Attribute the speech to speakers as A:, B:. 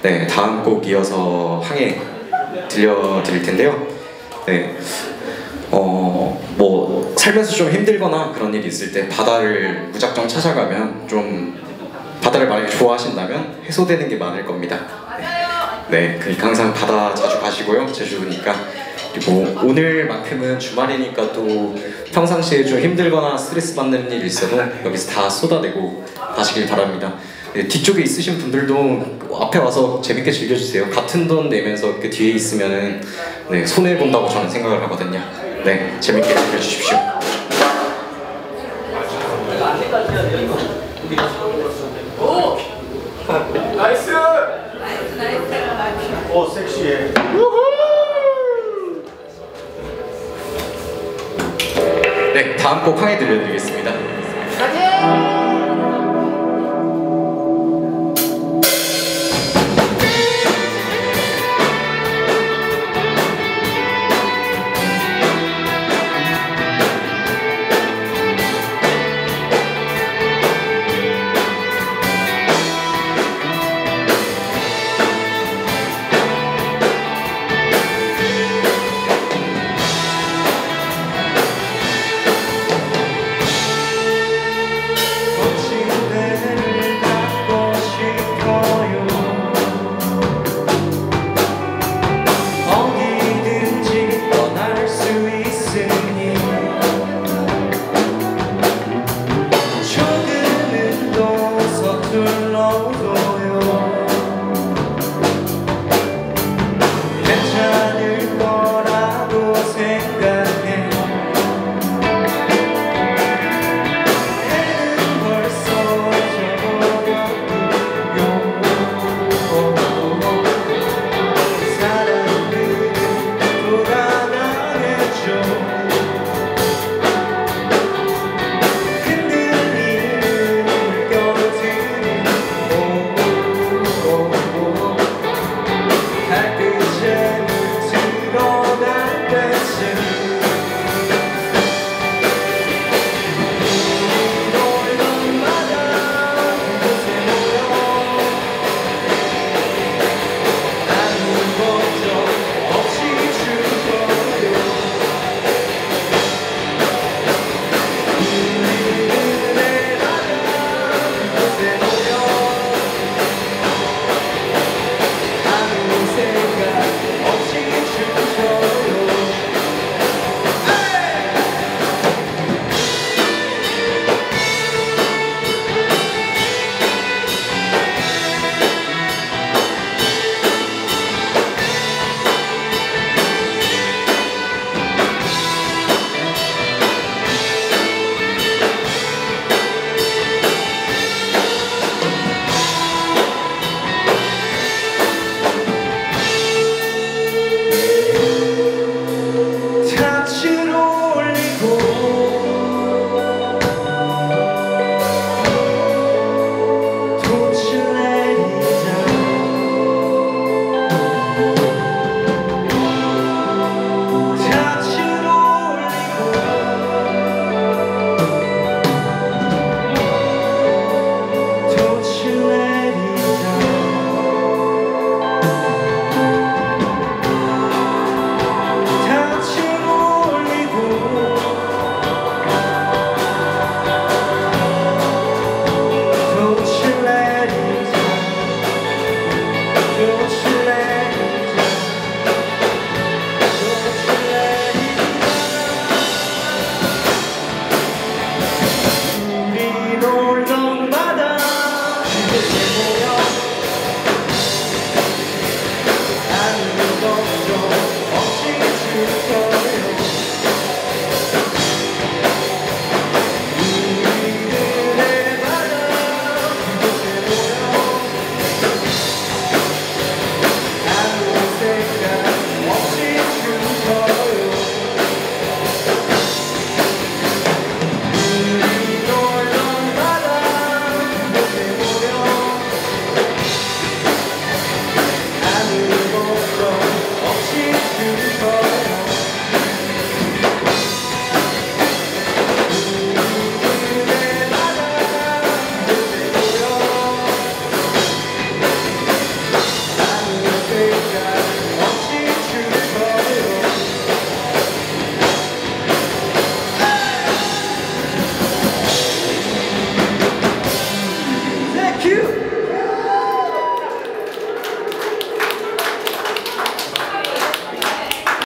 A: 네, 다음 곡 이어서 항해 들려드릴 텐데요. 네, 뭐 살면서 좀 힘들거나 그런 일이 있을 때 바다를 무작정 찾아가면 좀 바다를 만약에 좋아하신다면 해소되는 게 많을 겁니다. 네, 그러니까 항상 바다 자주 가시고요. 제주도니까. 그리고 오늘만큼은 주말이니까 또 평상시에 좀 힘들거나 스트레스 받는 일 있어도 여기서 다 쏟아내고 가시길 바랍니다. 네, 뒤쪽에 있으신 분들도 앞에 와서 재밌게 즐겨주세요. 같은 돈 내면서 그 뒤에 있으면은 네, 손해본다고 저는 생각을 하거든요. 네, 재밌게 즐겨주십시오.
B: 나이스! 오, 섹시해.
A: 네, 다음 곡 항해 들려드리겠습니다.